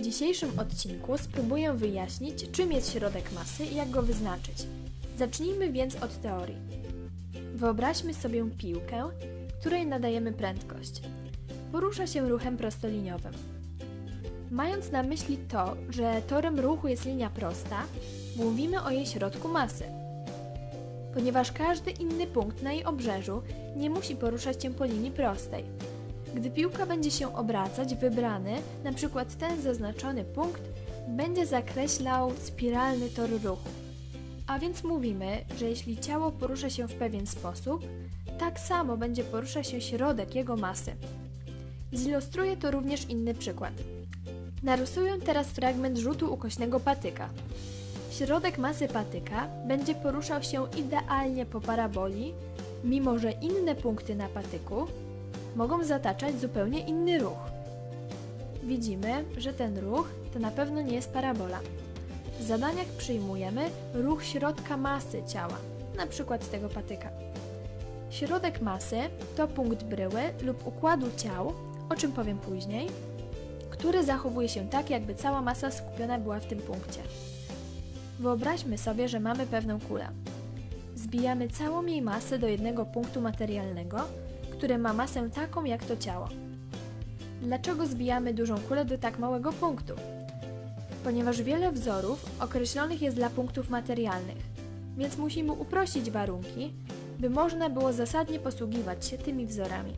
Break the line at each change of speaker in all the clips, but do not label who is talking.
dzisiejszym odcinku spróbuję wyjaśnić, czym jest środek masy i jak go wyznaczyć. Zacznijmy więc od teorii. Wyobraźmy sobie piłkę, której nadajemy prędkość. Porusza się ruchem prostoliniowym. Mając na myśli to, że torem ruchu jest linia prosta, mówimy o jej środku masy. Ponieważ każdy inny punkt na jej obrzeżu nie musi poruszać się po linii prostej. Gdy piłka będzie się obracać, wybrany, np. ten zaznaczony punkt, będzie zakreślał spiralny tor ruchu. A więc mówimy, że jeśli ciało porusza się w pewien sposób, tak samo będzie poruszać się środek jego masy. Zilustruję to również inny przykład. Narysuję teraz fragment rzutu ukośnego patyka. Środek masy patyka będzie poruszał się idealnie po paraboli, mimo że inne punkty na patyku mogą zataczać zupełnie inny ruch. Widzimy, że ten ruch to na pewno nie jest parabola. W zadaniach przyjmujemy ruch środka masy ciała, np. tego patyka. Środek masy to punkt bryły lub układu ciał, o czym powiem później, który zachowuje się tak, jakby cała masa skupiona była w tym punkcie. Wyobraźmy sobie, że mamy pewną kulę. Zbijamy całą jej masę do jednego punktu materialnego, który ma masę taką jak to ciało. Dlaczego zbijamy dużą kulę do tak małego punktu? Ponieważ wiele wzorów określonych jest dla punktów materialnych, więc musimy uprościć warunki, by można było zasadnie posługiwać się tymi wzorami.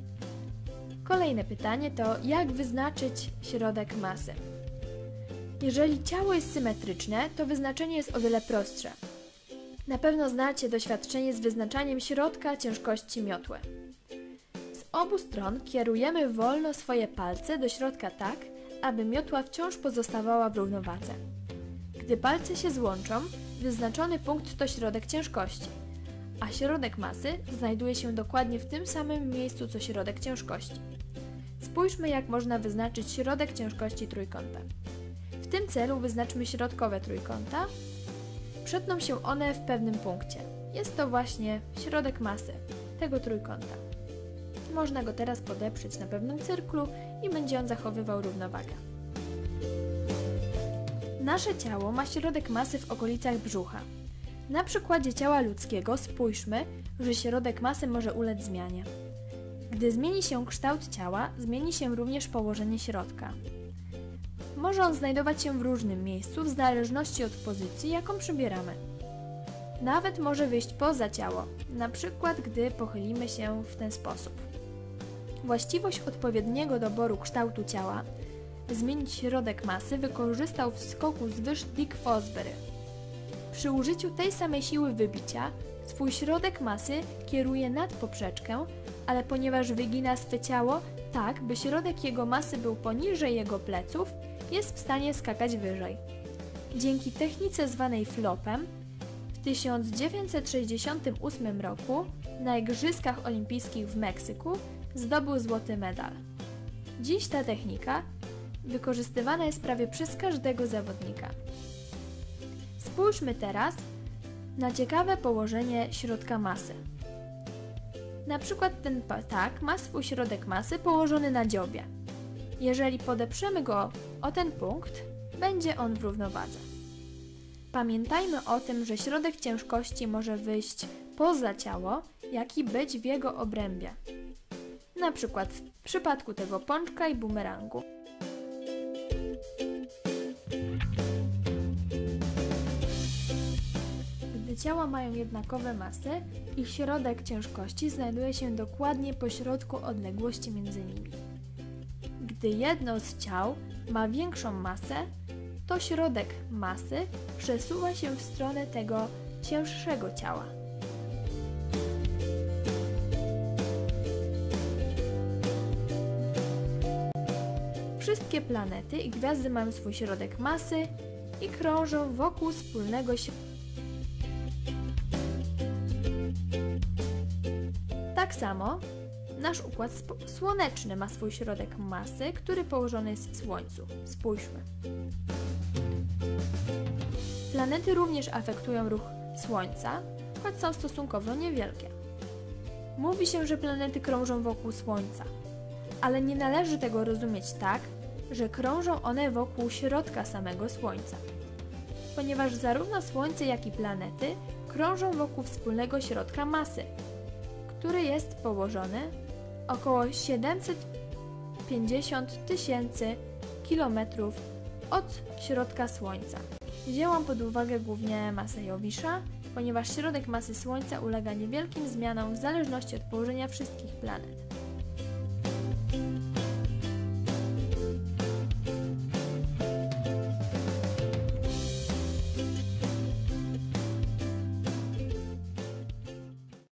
Kolejne pytanie to, jak wyznaczyć środek masy? Jeżeli ciało jest symetryczne, to wyznaczenie jest o wiele prostsze. Na pewno znacie doświadczenie z wyznaczaniem środka ciężkości miotły. Z obu stron kierujemy wolno swoje palce do środka tak, aby miotła wciąż pozostawała w równowadze. Gdy palce się złączą, wyznaczony punkt to środek ciężkości, a środek masy znajduje się dokładnie w tym samym miejscu co środek ciężkości. Spójrzmy, jak można wyznaczyć środek ciężkości trójkąta. W tym celu wyznaczmy środkowe trójkąta. Przetną się one w pewnym punkcie. Jest to właśnie środek masy tego trójkąta. Można go teraz podeprzeć na pewnym cyrklu i będzie on zachowywał równowagę. Nasze ciało ma środek masy w okolicach brzucha. Na przykładzie ciała ludzkiego spójrzmy, że środek masy może ulec zmianie. Gdy zmieni się kształt ciała, zmieni się również położenie środka. Może on znajdować się w różnym miejscu w zależności od pozycji, jaką przybieramy. Nawet może wyjść poza ciało, na przykład gdy pochylimy się w ten sposób. Właściwość odpowiedniego doboru kształtu ciała zmienić środek masy wykorzystał w skoku z wyż Dick Fosbury. Przy użyciu tej samej siły wybicia swój środek masy kieruje nad poprzeczkę, ale ponieważ wygina swe ciało tak, by środek jego masy był poniżej jego pleców, jest w stanie skakać wyżej. Dzięki technice zwanej flopem w 1968 roku na Igrzyskach Olimpijskich w Meksyku zdobył złoty medal. Dziś ta technika wykorzystywana jest prawie przez każdego zawodnika. Spójrzmy teraz na ciekawe położenie środka masy. Na przykład ten patak ma swój środek masy położony na dziobie. Jeżeli podeprzemy go o ten punkt, będzie on w równowadze. Pamiętajmy o tym, że środek ciężkości może wyjść poza ciało, jak i być w jego obrębie. Na przykład w przypadku tego pączka i bumerangu. Gdy ciała mają jednakowe masy, ich środek ciężkości znajduje się dokładnie pośrodku odległości między nimi. Gdy jedno z ciał ma większą masę, to środek masy przesuwa się w stronę tego cięższego ciała. Wszystkie planety i gwiazdy mają swój środek masy i krążą wokół wspólnego środka. Tak samo nasz układ słoneczny ma swój środek masy, który położony jest w Słońcu. Spójrzmy. Planety również afektują ruch Słońca, choć są stosunkowo niewielkie. Mówi się, że planety krążą wokół Słońca, ale nie należy tego rozumieć tak, że krążą one wokół środka samego Słońca, ponieważ zarówno Słońce, jak i planety krążą wokół wspólnego środka masy, który jest położony około 750 000 kilometrów od środka Słońca. Wzięłam pod uwagę głównie masę Jowisza, ponieważ środek masy Słońca ulega niewielkim zmianom w zależności od położenia wszystkich planet.